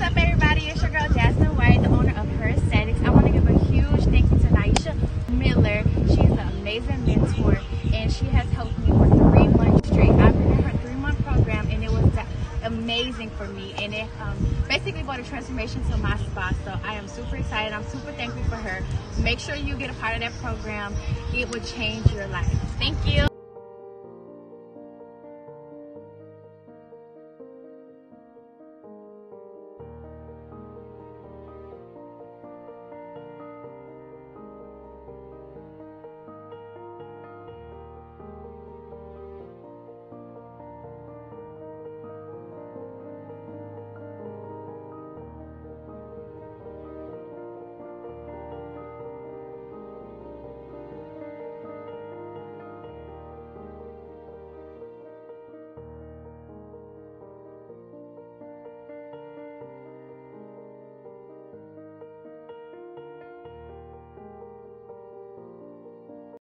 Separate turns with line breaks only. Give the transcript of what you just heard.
up, everybody? It's your girl Jasmine White, the owner of Her Aesthetics. I want to give a huge thank you to Naisha Miller. She's an amazing mentor, and she has helped me for 3 months straight. I've been in her 3-month program, and it was amazing for me, and it basically brought a transformation to my spa. So I am super excited. I'm super thankful for her. Make sure you get a part of that program. It will change your life. Thank you.